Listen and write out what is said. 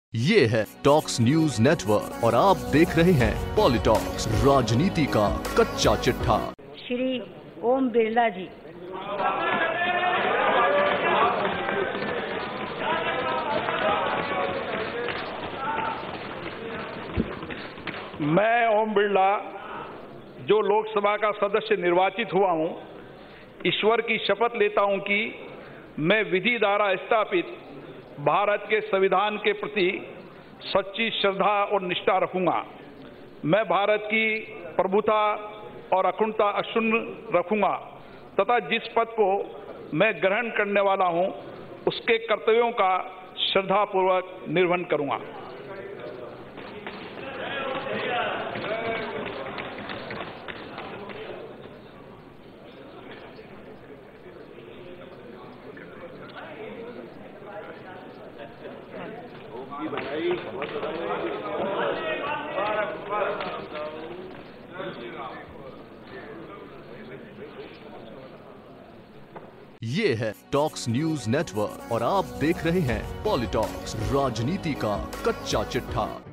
ये है talks news network और आप देख रहे हैं पॉलिटॉक्स, राजनीति का कच्चा चिट्ठा। श्री ओम बिरला जी। मैं ओम बिरला, जो लोकसभा का सदस्य निर्वाचित हुआ हूं, ईश्वर की शपथ लेता हूं कि मैं विधि द्वारा स्थापित भारत के संविधान के प्रति सच्ची श्रद्धा और निष्ठा रखूंगा। मैं भारत की प्रभुता और अखंडता अक्षुण्ण रखूंगा तथा जिस पद को मैं ग्रहण करने वाला हूं, उसके कर्तव्यों का श्रद्धापूर्वक निर्वहन करूंगा। ये है टॉक्स न्यूज नेटवर्क और आप देख रहे हैं पॉलिटॉक्स, राजनीति का कच्चा चिट्ठा।